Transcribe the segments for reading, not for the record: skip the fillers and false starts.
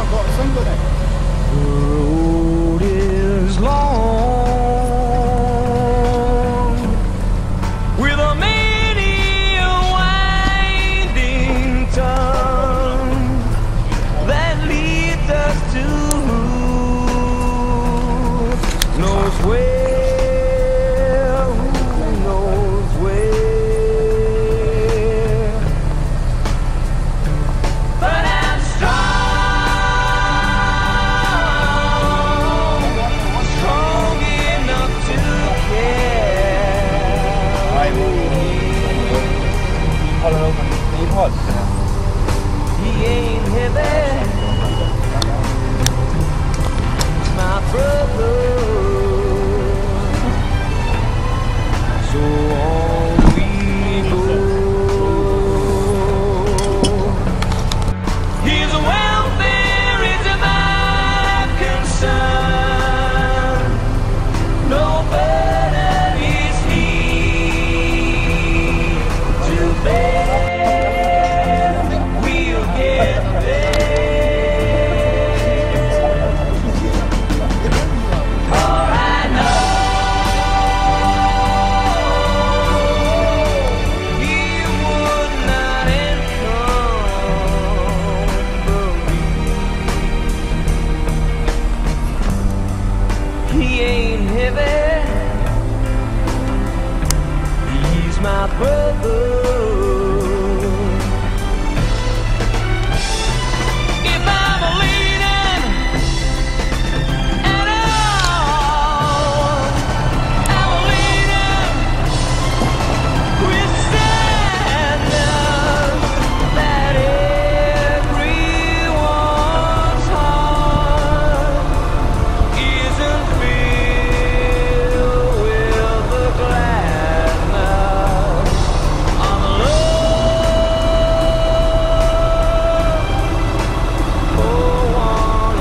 I've got somebody. The road is long with a many winding tongue that leads us to who knows where. He ain't heavy, my brother. So on we go. His welfare is my concern. No burden is he to bear. He ain't heavy, he's my brother. If I'm leaning at all, I'm leaning with sadness that everyone's heart isn't filled with the gladness of love for one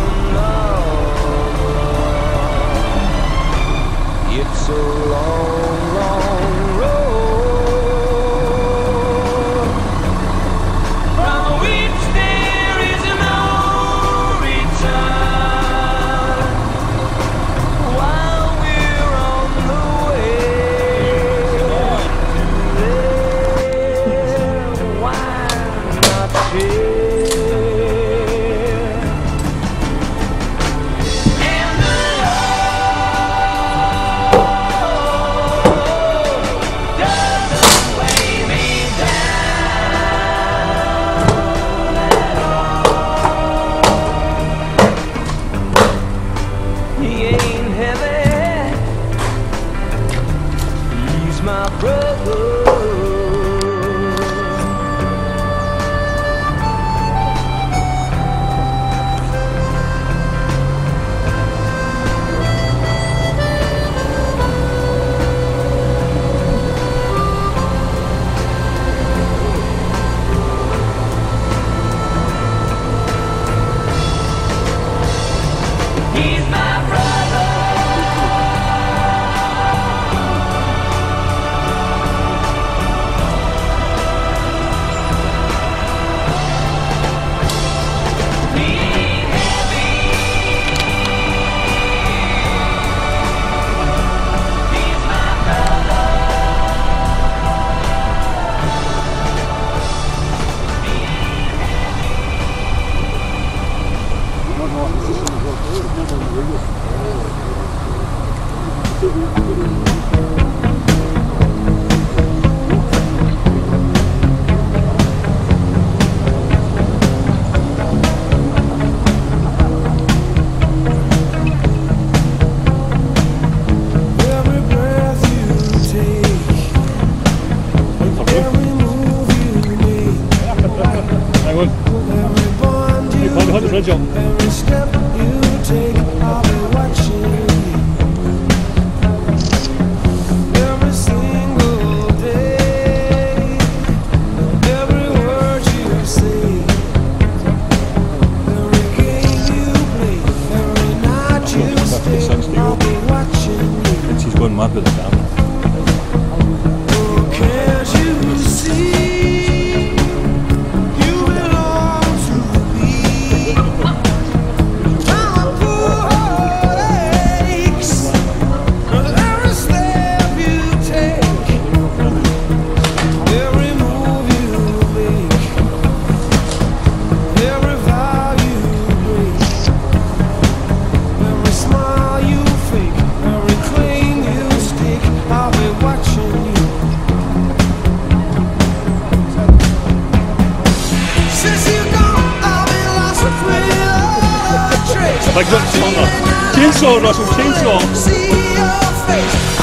another. It's a long, long road from which there is no return. While we're on the way there, why not share? And the Lord doesn't weigh me down at all. He ain't heavy, he's my brother. He's my brother. He ain't heavy, he's my brother. He ain't Every breath you take, every move you make, every bond you break, every step you take, I'll be watching you. Every single day, every word you say, every game you play, every night you stay, I'll be watching you. She's going mad with the sound. Oh, can't you see? You belong to me. chainsaw, Russell, chainsaw. See your face.